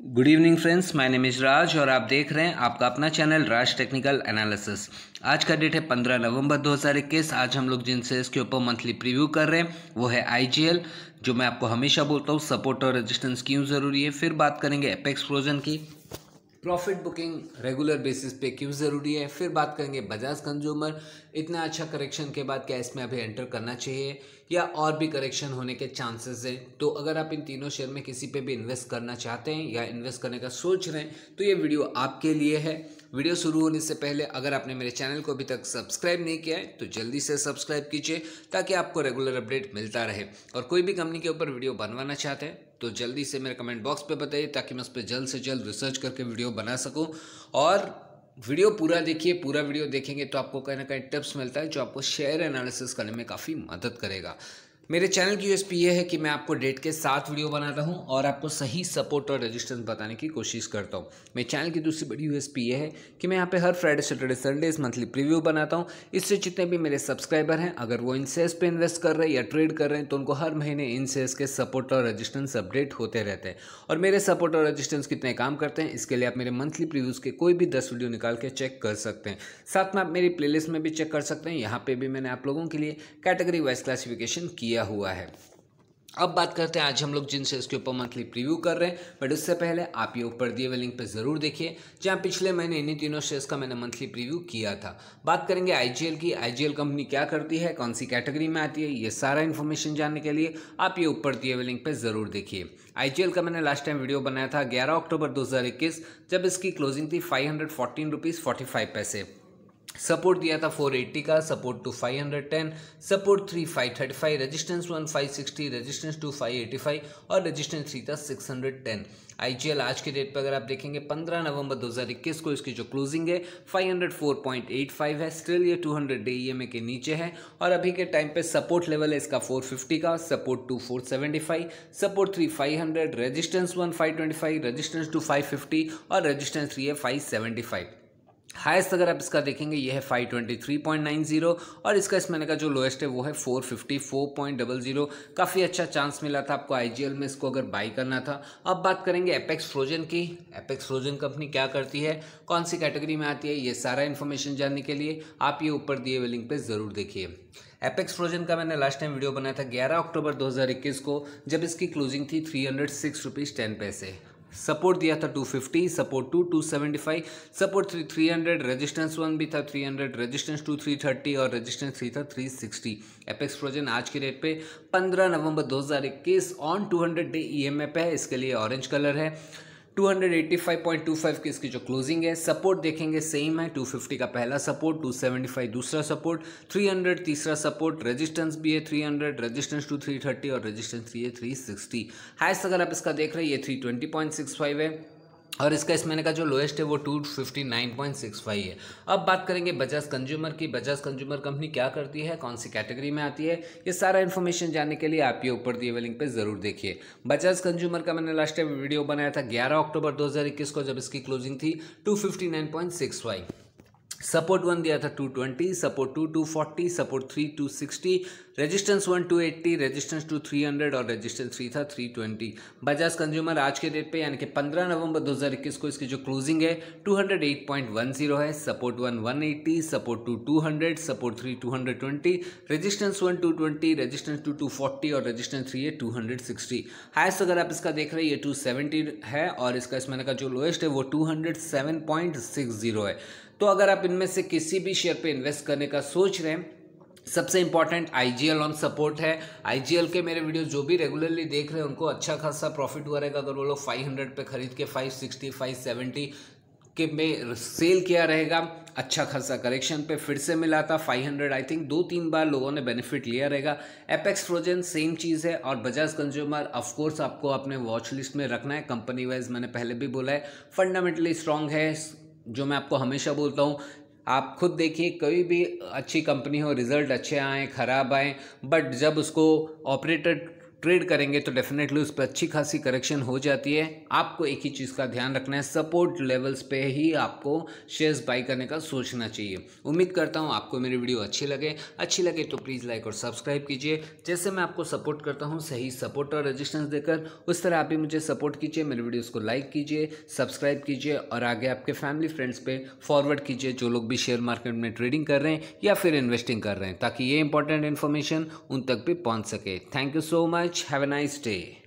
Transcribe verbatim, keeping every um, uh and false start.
Good evening friends, my name is Raj और आप देख रहे हैं आपका अपना चैनल राज टेक्निकल एनालिसिस। आज का डेट है पंद्रह नवंबर दो हज़ार इक्कीस। आज हम लोग जिन शेयर्स के ऊपर मंथली प्रीव्यू कर रहे हैं वो है आईजीएल, जो मैं आपको हमेशा बोलता हूँ सपोर्ट और रेजिस्टेंस क्यों ज़रूरी है। फिर बात करेंगे एपेक्स फ्रोजन की, प्रॉफिट बुकिंग रेगुलर बेसिस पे क्यों ज़रूरी है। फिर बात करेंगे बजाज कंज्यूमर, इतना अच्छा करेक्शन के बाद क्या इसमें अभी एंटर करना चाहिए या और भी करेक्शन होने के चांसेस हैं। तो अगर आप इन तीनों शेयर में किसी पे भी इन्वेस्ट करना चाहते हैं या इन्वेस्ट करने का सोच रहे हैं तो ये वीडियो आपके लिए है। वीडियो शुरू होने से पहले अगर आपने मेरे चैनल को अभी तक सब्सक्राइब नहीं किया है तो जल्दी से सब्सक्राइब कीजिए ताकि आपको रेगुलर अपडेट मिलता रहे। और कोई भी कंपनी के ऊपर वीडियो बनवाना चाहते हैं तो जल्दी से मेरे कमेंट बॉक्स पे बताइए ताकि मैं उस पर जल्द से जल्द रिसर्च करके वीडियो बना सकूं। और वीडियो पूरा देखिए, पूरा वीडियो देखेंगे तो आपको कहीं ना कहीं टिप्स मिलता है जो आपको शेयर एनालिसिस करने में काफ़ी मदद करेगा। मेरे चैनल की यूएसपी ये है कि मैं आपको डेट के साथ वीडियो बनाता हूं और आपको सही सपोर्ट और रेजिस्टेंस बताने की कोशिश करता हूं। मेरे चैनल की दूसरी बड़ी यूएसपी ये है कि मैं यहाँ पे हर Friday Saturday Sundays monthly preview बनाता हूं। इससे जितने भी मेरे सब्सक्राइबर हैं अगर वो इन शेयर्स पे इन्वेस्ट कर रहे हैं या ट्रेड कर रहे हैं तो उनको हर महीने इन शेयर्स के सपोर्ट और रेजिस्टेंस अपडेट होते रहते हैं। और मेरे सपोर्ट और रेजिस्टेंस कितने काम करते हैं इसके लिए आप मेरे मंथली प्रीव्यूज़ के कोई भी दस वीडियो निकाल के चेक कर सकते हैं। साथ में आप मेरी प्लेलिस्ट में भी चेक कर सकते हैं, यहाँ पे भी मैंने आप लोगों के लिए कैटेगरी वाइज क्लासिफिकेशन किया हुआ है। अब बात करते हैं आज हम लोग जिन शेयर्स के ऊपर मंथली प्रीव्यू कर रहे हैं, बट उससे पहले आप ये ऊपर दिए हुए लिंक पे ज़रूर देखिए जहाँ पिछले महीने इन्हीं तीनों शेयर्स का मैंने मंथली प्रीव्यू किया था। बात करेंगे आईजीएल की। आईजीएल कंपनी क्या करती है, कौन सी कैटेगरी में आती है, ये सारा इन्फॉर्मेशन जानने के लिए आप ये ऊपर दिए हुए लिंक पे ज़रूर देखिए। आईजीएल का मैंने लास्ट टाइम वीडियो बनाया था ग्यारह अक्टूबर दो हज़ार इक्कीस, जब इसकी क्लोजिंग थी five hundred fourteen rupees forty five पैसे। सपोर्ट दिया था चार सौ अस्सी का, support two five hundred ten, support three five thirty five, resistance one five sixty, resistance two five eighty five और रेजिस्टेंस थ्री था सिक्स हंड्रेड टेन। आईजीएल आज के डेट पर अगर आप देखेंगे पंद्रह नवंबर दो हज़ार इक्कीस को इसकी जो क्लोजिंग है five hundred four point eight five है। स्टिल ये टू हंड्रेड डे ईएमए के नीचे है और अभी के टाइम पे सपोर्ट लेवल है इसका फोर फिफ्टी का, support two four seventy five, support three five hundred, resistance one five twenty five, resistance two five fifty और रेजिस्टेंस थ्री है फाइव सेवेंटी फाइव। हाईएस्ट अगर आप इसका देखेंगे ये है five twenty three point nine zero और इसका इस महीने का जो लोएस्ट है वो है four fifty four point zero zero. काफ़ी अच्छा चांस मिला था आपको आईजीएल में इसको अगर बाई करना था। अब बात करेंगे एपेक्स फ्रोजन की। एपेक्स फ्रोजन कंपनी क्या करती है, कौन सी कैटेगरी में आती है, ये सारा इन्फॉर्मेशन जानने के लिए आप ये ऊपर दिए हुए लिंक पे ज़रूर देखिए। एपेक्स फ्रोजन का मैंने लास्ट टाइम वीडियो बनाया था ग्यारह अक्टूबर दो हज़ार इक्कीस को, जब इसकी क्लोजिंग थी three hundred six rupees ten पैसे। सपोर्ट दिया था two fifty, support two two seventy five, support three three hundred, resistance one भी था three hundred, resistance two three thirty और रेजिस्टेंस थ्री था थ्री सिक्सटी। एपेक्स फ्रोजन आज के date पे पंद्रह नवंबर दो हज़ार इक्कीस on two hundred day EMA पे है, इसके लिए ऑरेंज कलर है। Two eighty five point two five की इसकी जो क्लोजिंग है। सपोर्ट देखेंगे सेम है, टू फिफ्टी का पहला सपोर्ट, टू सेवेंटी फाइव दूसरा सपोर्ट, थ्री हंड्रेड तीसरा सपोर्ट, रेजिस्टेंस भी है three hundred, resistance two three thirty और रेजिस्टेंस थ्री है थ्री सिक्सटी। हाईएस्ट अगर आप इसका देख रहे हैं ये three twenty point six five है और इसका इस महीने का जो लोएस्ट है वो two fifty nine point six five है। अब बात करेंगे बजाज कंज्यूमर की। बजाज कंज्यूमर कंपनी क्या करती है, कौन सी कैटेगरी में आती है, ये सारा इन्फॉर्मेशन जानने के लिए आप ये ऊपर दिए हुए लिंक पे जरूर देखिए। बजाज कंज्यूमर का मैंने लास्ट टाइम वीडियो बनाया था ग्यारह अक्टूबर दो हज़ार इक्कीस को, जब इसकी क्लोजिंग थी two fifty nine point six five. Support one दिया था two twenty, support two two forty, support three two sixty, resistance one two eighty, resistance two three hundred और रेजिस्टेंस थ्री था थ्री ट्वेंटी। बजाज कंज्यूमर आज के date पे यानी कि पंद्रह नवंबर दो हज़ार इक्कीस को इसकी जो क्लोजिंग है two hundred eight point one zero है। Support one one eighty, support two two hundred, support three two hundred twenty, resistance one two twenty, resistance two two forty और रेजिस्टेंस थ्री है टू हंड्रेड सिक्सटी। हाईएस्ट अगर आप इसका देख रहे हैं ये टू सेवेंटी है और इसका इस महीने का जो लोएस्ट है वो two hundred seven point six zero है। तो अगर आप इनमें से किसी भी शेयर पे इन्वेस्ट करने का सोच रहे हैं, सबसे इंपॉर्टेंट आईजीएल ऑन सपोर्ट है। आईजीएल के मेरे वीडियो जो भी रेगुलरली देख रहे हैं उनको अच्छा खासा प्रॉफिट हुआ रहेगा अगर वो लोग फाइव हंड्रेड पे खरीद के फाइव सिक्सटी फाइव सेवेंटी के में सेल किया रहेगा। अच्छा खासा करेक्शन पे फिर से मिला था फाइव हंड्रेड, आई थिंक दो तीन बार लोगों ने बेनिफिट लिया रहेगा। एपेक्स फ्रोजन सेम चीज़ है और बजाज कंज्यूमर ऑफ कोर्स आपको अपने वॉच लिस्ट में रखना है। कंपनी वाइज मैंने पहले भी बोला है फंडामेंटली स्ट्रांग है, जो मैं आपको हमेशा बोलता हूँ। आप खुद देखिए कोई भी अच्छी कंपनी हो, रिजल्ट अच्छे आए खराब आए, बट जब उसको ऑपरेटर ट्रेड करेंगे तो डेफिनेटली उस पर अच्छी खासी करेक्शन हो जाती है। आपको एक ही चीज़ का ध्यान रखना है, सपोर्ट लेवल्स पे ही आपको शेयर्स बाई करने का सोचना चाहिए। उम्मीद करता हूँ आपको मेरी वीडियो अच्छी लगे अच्छी लगे तो प्लीज़ लाइक और सब्सक्राइब कीजिए। जैसे मैं आपको सपोर्ट करता हूँ सही सपोर्ट और रेजिस्टेंस देकर, उस तरह आप भी मुझे सपोर्ट कीजिए, मेरे वीडियोस को लाइक कीजिए, सब्सक्राइब कीजिए और आगे आपके फैमिली फ्रेंड्स पे फॉरवर्ड कीजिए जो लोग भी शेयर मार्केट में ट्रेडिंग कर रहे हैं या फिर इन्वेस्टिंग कर रहे हैं, ताकि ये इंपॉर्टेंट इन्फॉर्मेशन उन तक भी पहुंच सके। Thank you so much, have a nice day.